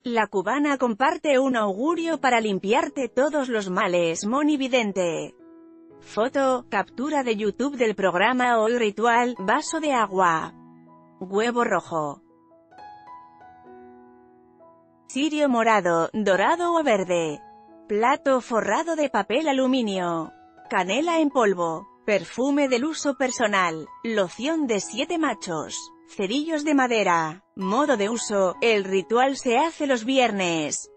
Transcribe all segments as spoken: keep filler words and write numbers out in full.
La cubana comparte un augurio para limpiarte todos los males. Monividente. Foto, captura de YouTube del programa Hoy Ritual, vaso de agua. Huevo rojo. Cirio morado, dorado o verde. Plato forrado de papel aluminio. Canela en polvo. Perfume del uso personal. Loción de siete machos. Cerillos de madera. Modo de uso, el ritual se hace los viernes.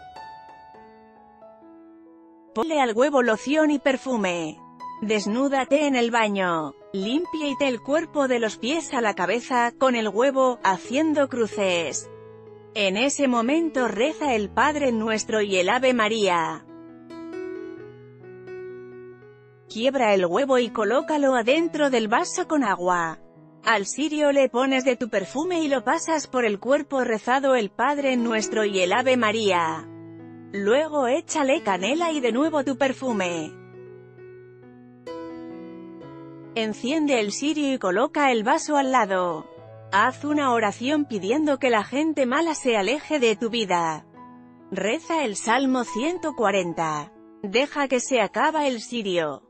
Ponle al huevo loción y perfume. Desnúdate en el baño. Límpiate el cuerpo de los pies a la cabeza, con el huevo, haciendo cruces. En ese momento reza el Padre Nuestro y el Ave María. Quiebra el huevo y colócalo adentro del vaso con agua. Al cirio le pones de tu perfume y lo pasas por el cuerpo rezado el Padre Nuestro y el Ave María. Luego échale canela y de nuevo tu perfume. Enciende el cirio y coloca el vaso al lado. Haz una oración pidiendo que la gente mala se aleje de tu vida. Reza el Salmo ciento cuarenta. Deja que se acaba el cirio.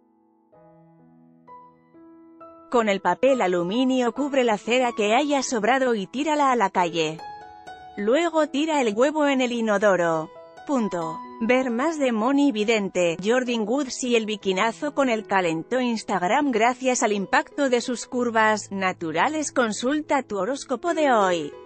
Con el papel aluminio cubre la cera que haya sobrado y tírala a la calle. Luego tira el huevo en el inodoro. Punto. Ver más de Monividente, Jordan Woods y el bikinazo con el calentó Instagram gracias al impacto de sus curvas naturales. Consulta tu horóscopo de hoy.